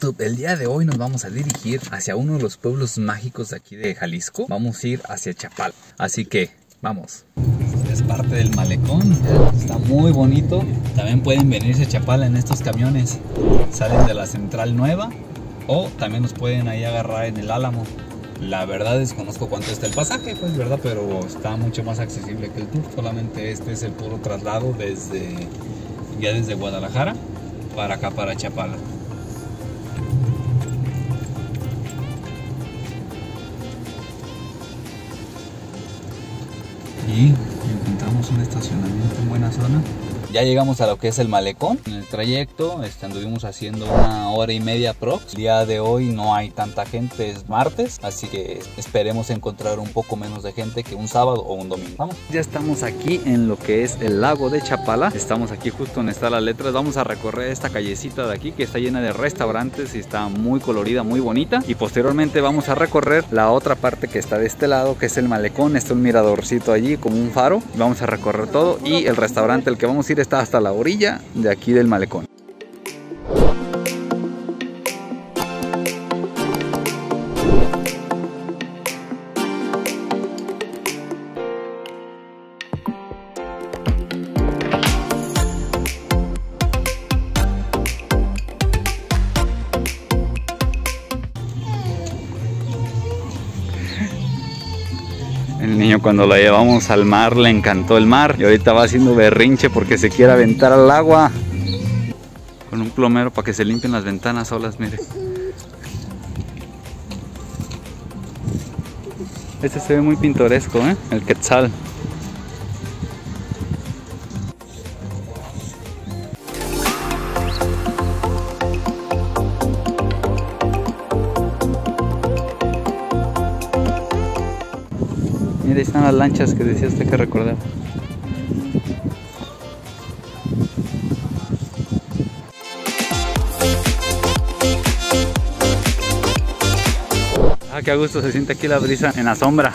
YouTube, el día de hoy nos vamos a dirigir hacia uno de los pueblos mágicos de aquí de Jalisco. Vamos a ir hacia Chapala, así que vamos. Es parte del malecón, está muy bonito. También pueden venirse a Chapala en estos camiones. Salen de la Central Nueva o también nos pueden ahí agarrar en el Álamo. La verdad desconozco cuánto está el pasaje, pues, ¿verdad? Pero está mucho más accesible que el tour. Solamente este es el puro traslado desde Guadalajara para acá, para Chapala. Y encontramos un estacionamiento en buena zona. Ya llegamos a lo que es el malecón. En el trayecto anduvimos haciendo 1 hora y media prox. El día de hoy no hay tanta gente, es martes, así que esperemos encontrar un poco menos de gente que un sábado o un domingo. Vamos. Ya estamos aquí en lo que es el lago de Chapala. Estamos aquí justo donde están las letras. Vamos a recorrer esta callecita de aquí que está llena de restaurantes y está muy colorida, muy bonita. Y posteriormente vamos a recorrer la otra parte que está de este lado, que es el malecón. Está un miradorcito allí como un faro. Vamos a recorrer todo y el restaurante al que vamos a ir está hasta la orilla de aquí del malecón. El niño cuando lo llevamos al mar le encantó el mar y ahorita va haciendo berrinche porque se quiere aventar al agua con un plomero para que se limpien las ventanas solas, mire. Este se ve muy pintoresco, ¿eh? El Quetzal. Mira, ahí están las lanchas que decía usted que recordar. Ah, qué a gusto se siente aquí la brisa en la sombra.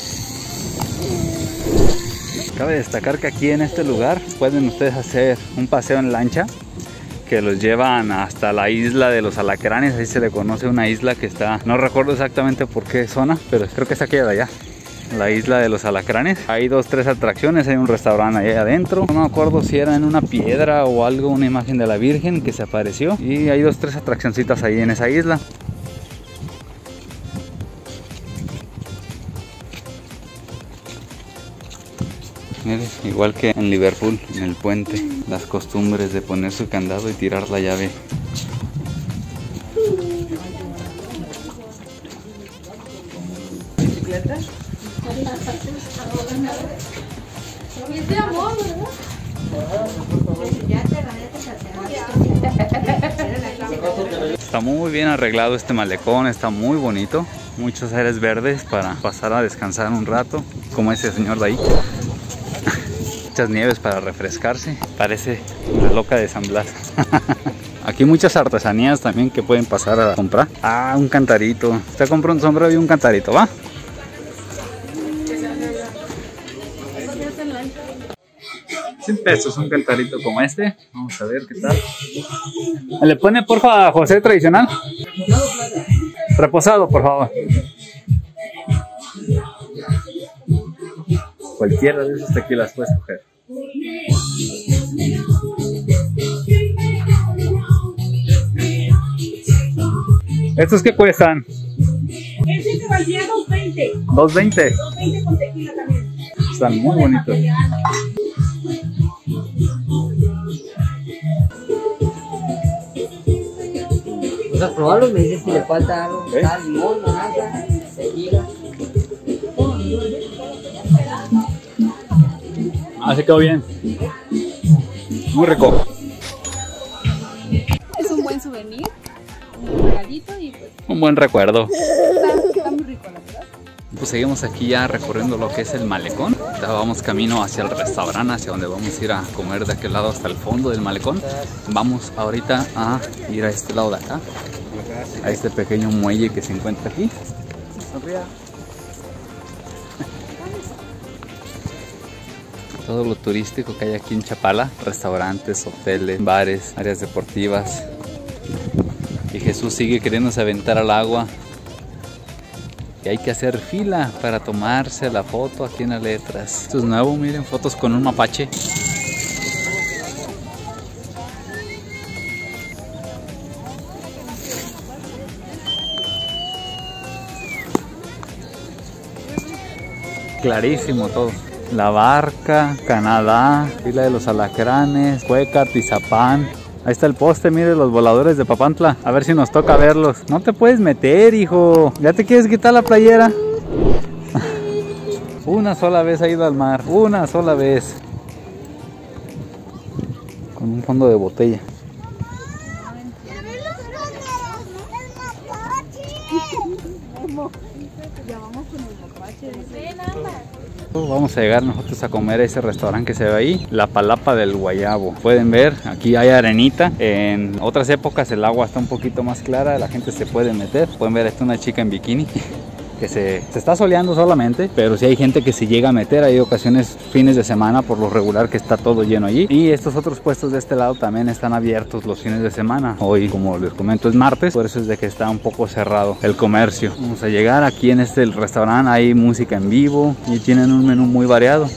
Cabe destacar que aquí en este lugar pueden ustedes hacer un paseo en lancha que los llevan hasta la isla de los Alacranes. Ahí se le conoce una isla que está, no recuerdo exactamente por qué zona, pero creo que está aquí de allá. La isla de los Alacranes. Hay 2 o 3 atracciones, hay un restaurante ahí adentro. No me acuerdo si era en una piedra o algo, una imagen de la Virgen que se apareció. Y hay 2 o 3 atraccioncitas ahí en esa isla. Mire, igual que en Liverpool, en el puente, las costumbres de poner su candado y tirar la llave. ¿Bicicletas? Está muy bien arreglado este malecón, está muy bonito. Muchos áreas verdes para pasar a descansar un rato, como ese señor de ahí. Muchas nieves para refrescarse. Parece la loca de San Blas. Aquí muchas artesanías también que pueden pasar a comprar. Ah, un cantarito. Usted compró un sombrero y un cantarito, ¿va? $100 un cantarito como este. Vamos a ver qué tal. ¿Le pone porfa José tradicional? Reposado, por favor. Cualquiera de esos tequilas puedes coger. ¿Estos qué cuestan? Ese te valía $2.20. ¿2.20? $2.20 con tequila también. Están muy bonitos. Vas a probarlo, me dices si le falta algo, sal, limón, naranja, tequila. Ah, se quedó bien. Muy rico. Es un buen souvenir, un regalito y pues Un buen recuerdo. está muy rico, la verdad. Pues seguimos aquí ya recorriendo lo que es el malecón. Ya vamos camino hacia el restaurante, hacia donde vamos a ir a comer de aquel lado hasta el fondo del malecón. Vamos ahorita a ir a este lado de acá, a este pequeño muelle que se encuentra aquí. Todo lo turístico que hay aquí en Chapala, restaurantes, hoteles, bares, áreas deportivas. Y Jesús sigue queriéndose aventar al agua. Y hay que hacer fila para tomarse la foto aquí en las letras. Esto es nuevo, miren, fotos con un mapache. Clarísimo todo. La Barca, Canadá, Fila de los Alacranes, Cueca, Tizapán. Ahí está el poste, mire, los voladores de Papantla. A ver si nos toca verlos. No te puedes meter, hijo. ¿Ya te quieres quitar la playera? Una sola vez ha ido al mar. Una sola vez. Con un fondo de botella. Vamos a llegar nosotros a comer a ese restaurante que se ve ahí, La Palapa del Guayabo. Pueden ver, aquí hay arenita. En otras épocas el agua está un poquito más clara, la gente se puede meter. Pueden ver, está una chica en bikini que se está soleando solamente, pero si hay gente que se llega a meter. Hay ocasiones fines de semana, por lo regular, que está todo lleno allí. Y estos otros puestos de este lado también están abiertos los fines de semana. Hoy, como les comento, es martes, por eso es de que está un poco cerrado el comercio. Vamos a llegar aquí en este restaurante, hay música en vivo y tienen un menú muy variado.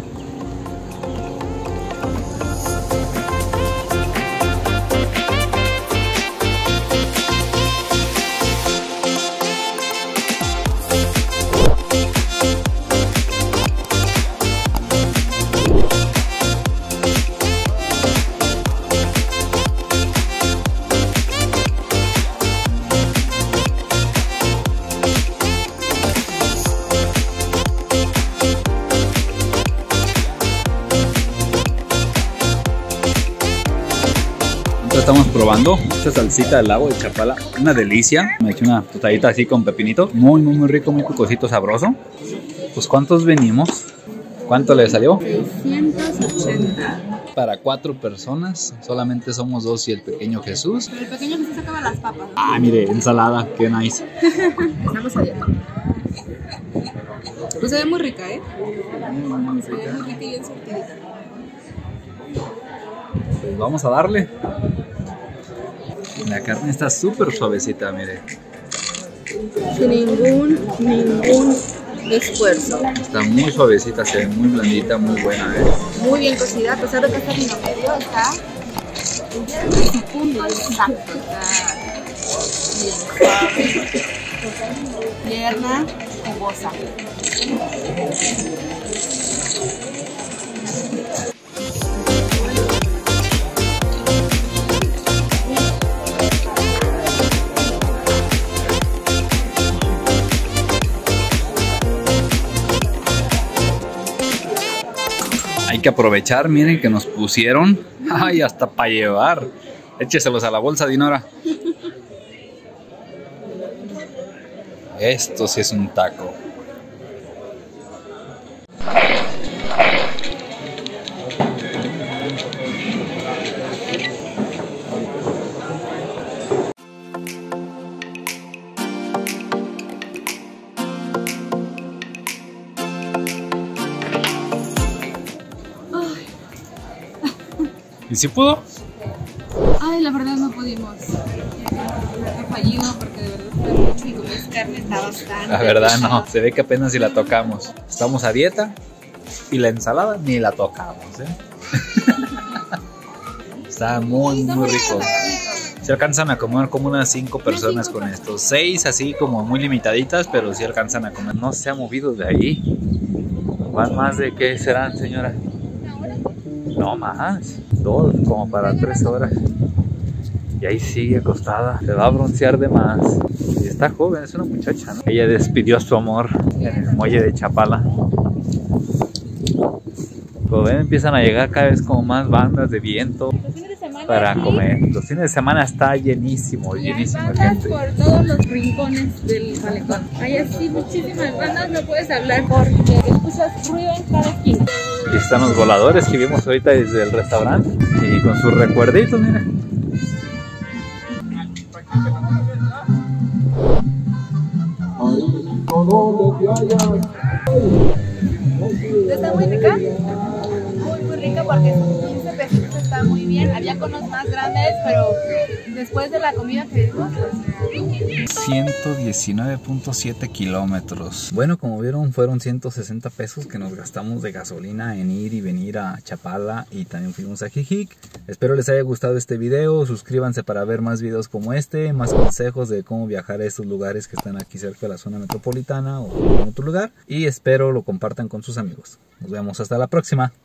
Estamos probando esta salsita del lago de Chapala, una delicia. Me he hecho una tostadita así con pepinito, muy rico, muy picosito, sabroso. Pues ¿cuántos venimos? ¿Cuánto le salió? 680. Para 4 personas, solamente somos 2 y el pequeño Jesús. Pero el pequeño Jesús sacaba las papas. Ah, mire, ensalada, qué nice. Estamos a dieta. Pues se ve muy rica, ¿eh? Se ve muy rica y bien surtidita. Pues vamos a darle. La carne está súper suavecita, mire. Sin ningún esfuerzo. Está muy suavecita, se ve muy blandita, muy buena, Muy bien cocida, a pesar de que está término medio, está en su punto exacto. Está bien suave, tierna, jugosa. Hay que aprovechar, miren que nos pusieron. Ay, hasta para llevar. Écheselos a la bolsa, Dinora. Esto sí es un taco. ¿Y si pudo? Ay, la verdad no pudimos. He fallido porque de verdad está mucho y como es carne está bastante. La verdad no, se ve que apenas si la tocamos. Estamos a dieta y la ensalada ni la tocamos, Está muy rico. Se alcanzan a comer como unas 5 personas con estos. 6 así como muy limitaditas, pero sí alcanzan a comer. No se ha movido de ahí. ¿Van más de qué serán, señora? No más, 2, como para 3 horas. Y ahí sigue acostada, se va a broncear de más. Y está joven, es una muchacha, ¿no? Ella despidió su amor en el muelle de Chapala. Como ven, empiezan a llegar cada vez como más bandas de viento para comer. Los fines de semana está llenísimo, llenísimo de gente. Por todos los rincones del malecón. Hay así muchísimas bandas, no puedes hablar porque escuchas ruido en cada esquina. Y están los voladores que vimos ahorita desde el restaurante y con sus recuerditos, miren. Está muy rica, muy rica porque 15 pesitos está muy bien. bien. Había conos más grandes, pero después de la comida que dimos, pues... 119.7 kilómetros. Bueno, como vieron, fueron 160 pesos que nos gastamos de gasolina en ir y venir a Chapala, y también fuimos a Jijic. Espero les haya gustado este video. Suscríbanse para ver más videos como este, más consejos de cómo viajar a estos lugares que están aquí cerca de la zona metropolitana o en otro lugar, y espero lo compartan con sus amigos. Nos vemos hasta la próxima.